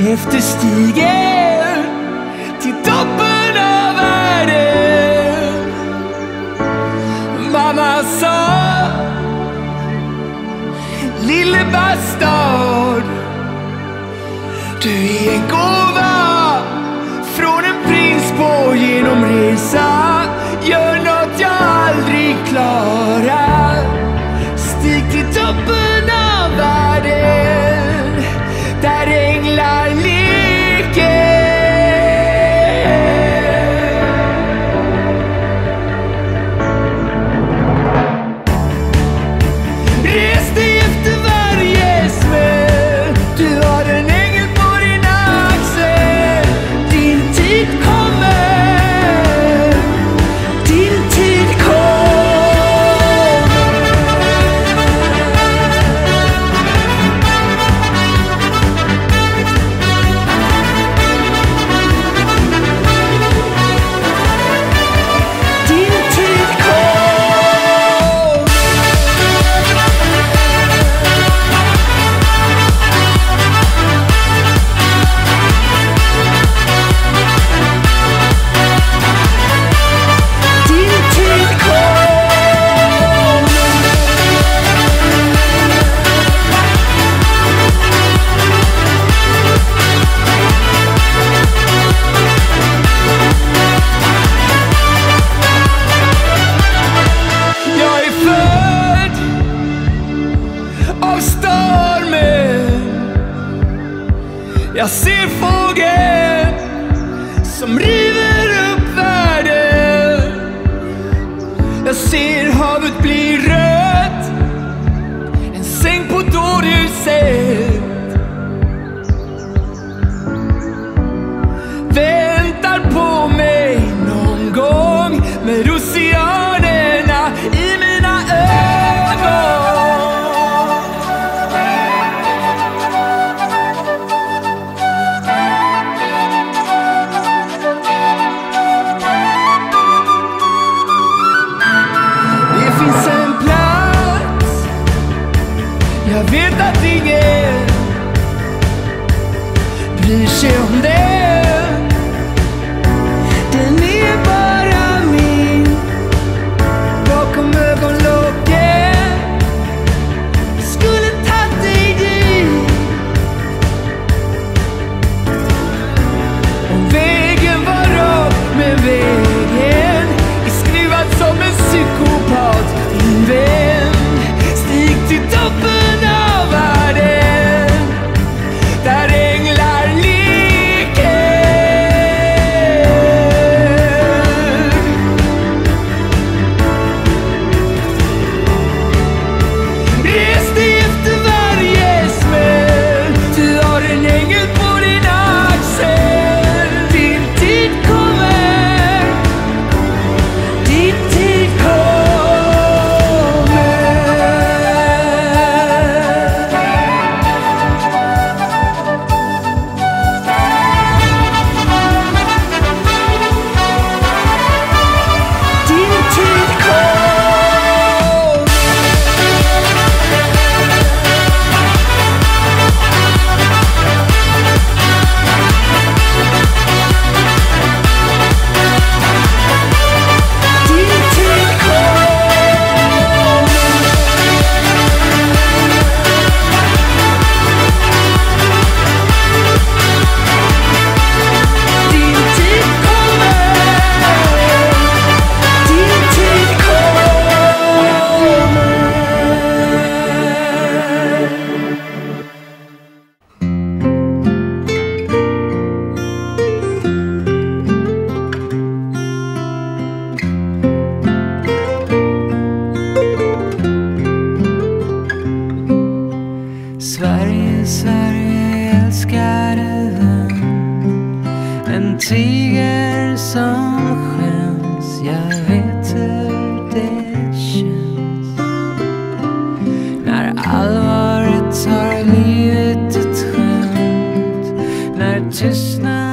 efter stigen till toppen av världen. Mamma sa, lille bastard, du är en gåva från en prins på genomresa. Gör något jag aldrig klarar. Stig till toppen av världen där änglar leker. Res dig efter varje smäll. Du har en ängel på din axel. Din tid kommer. Din tid kommer. Din tid kommer. Din tid kommer. Jag är född av stormen. Jag ser fågeln som river upp världen. Jag ser havet bli rött, en säng på dårhuset. Väntar på mig någon gång med oceanerna i mina ögon. Det finns en plats, jag vet att ingen bryr sig om den. Den är bara min, bakom ögonlocken. Skulle tagit dig dit om vägen var rak, men vägen är skruvad som en psykopat. Min vän, stig till toppen av världen där änglar leker. Res dig efter varje smäll. Du har en ängel på din axel. Din tid kommer. Din tid kommer. Din tid kommer. Din tid kommer. Din tid kommer. Din tid kommer. Sverige, Sverige, älskade vän. En tiger som skäms. Jag vet hur det känns när allvaret tar livet ett skämt. När tystnad